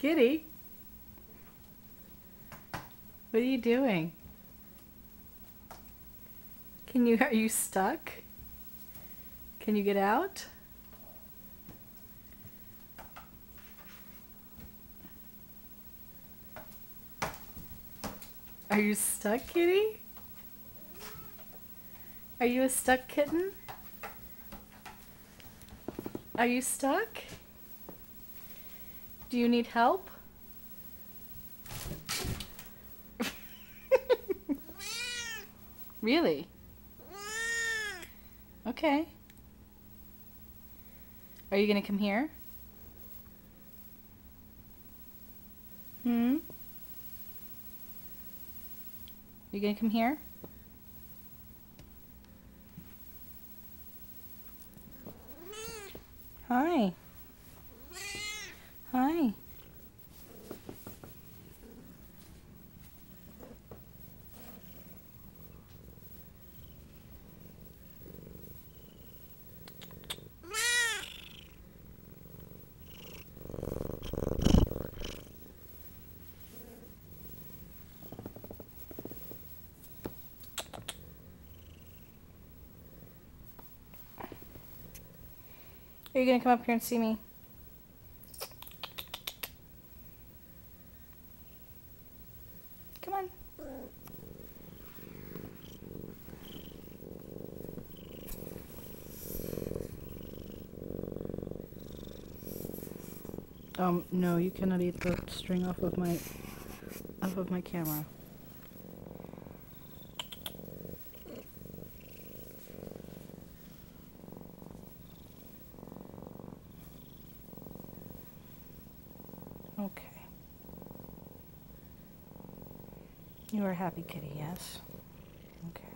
Kitty, what are you doing? Are you stuck? Can you get out? Are you stuck, kitty? Are you a stuck kitten? Are you stuck? Do you need help? Really? Okay. Are you gonna come here? Hmm? You gonna come here? Hi. Hi. Are you gonna come up here and see me? Come on. No, you cannot eat the string off of my camera. Okay. You are a happy kitty, yes? Okay.